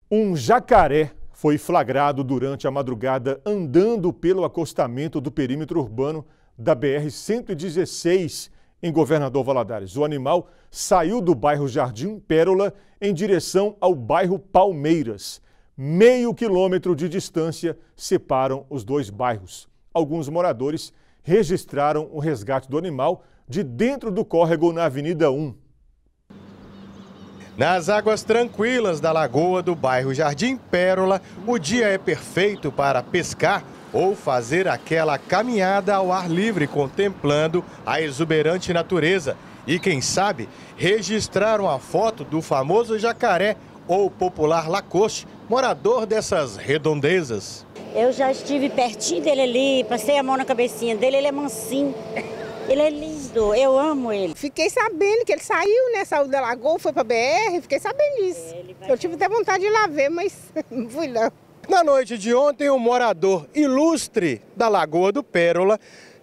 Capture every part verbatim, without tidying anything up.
Um jacaré foi flagrado durante a madrugada andando pelo acostamento do perímetro urbano da B R cento e dezesseis, em Governador Valadares. O animal saiu do bairro Jardim Pérola em direção ao bairro Palmeiras. Meio quilômetro de distância separam os dois bairros. Alguns moradores registraram o resgate do animal de dentro do córrego na Avenida um. Nas águas tranquilas da lagoa do bairro Jardim Pérola, o dia é perfeito para pescar ou fazer aquela caminhada ao ar livre contemplando a exuberante natureza. E quem sabe, registrar uma foto do famoso jacaré ou popular lacoste, morador dessas redondezas. Eu já estive pertinho dele ali, passei a mão na cabecinha dele, ele é mansinho. Ele é lindo, eu amo ele. Fiquei sabendo que ele saiu, né? Saiu da lagoa, foi pra B R, fiquei sabendo disso. É, eu tive até vontade de ir lá ver, mas não fui não. Na noite de ontem, um morador ilustre da Lagoa do Pérola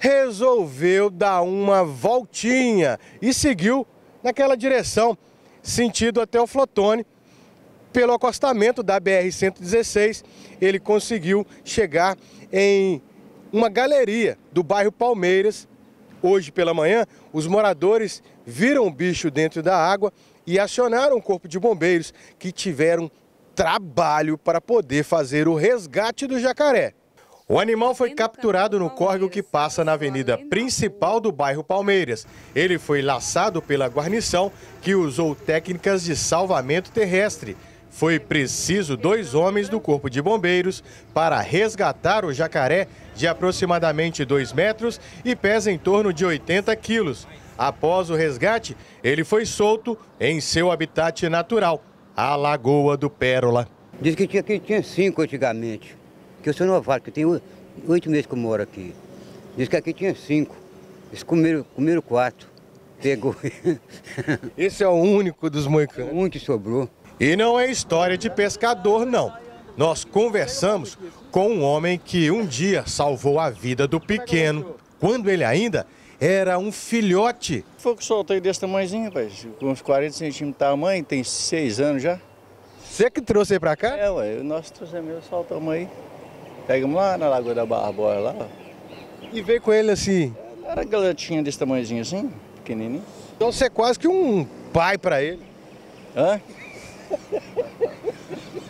resolveu dar uma voltinha e seguiu naquela direção, sentido até o Flotone. Pelo acostamento da B R cento e dezesseis, ele conseguiu chegar em uma galeria do bairro Palmeiras. Hoje pela manhã, os moradores viram o bicho dentro da água e acionaram o corpo de bombeiros, que tiveram trabalho para poder fazer o resgate do jacaré. O animal foi capturado no córrego que passa na avenida principal do bairro Palmeiras. Ele foi laçado pela guarnição, que usou técnicas de salvamento terrestre. Foi preciso dois homens do corpo de bombeiros para resgatar o jacaré, de aproximadamente dois metros e pesa em torno de oitenta quilos. Após o resgate, ele foi solto em seu habitat natural, a Lagoa do Pérola. Diz que tinha, que tinha cinco antigamente, que eu sou novato, que tem oito meses que eu moro aqui. Diz que aqui tinha cinco, eles comeram, comeram quatro, pegou. Esse é o único dos moicanos? Um que sobrou. E não é história de pescador, não. Nós conversamos com um homem que um dia salvou a vida do pequeno, quando ele ainda era um filhote. Foi que soltei desse tamanhozinho, rapaz, com uns quarenta centímetros de tamanho, tem seis anos já. Você que trouxe aí pra cá? É, ué, nós trouxemos ele, soltamos aí. Pegamos lá na Lagoa da Barbosa, lá. E veio com ele assim? Era galetinha desse tamanhozinho assim, pequenininho. Então você é quase que um pai pra ele. Hã?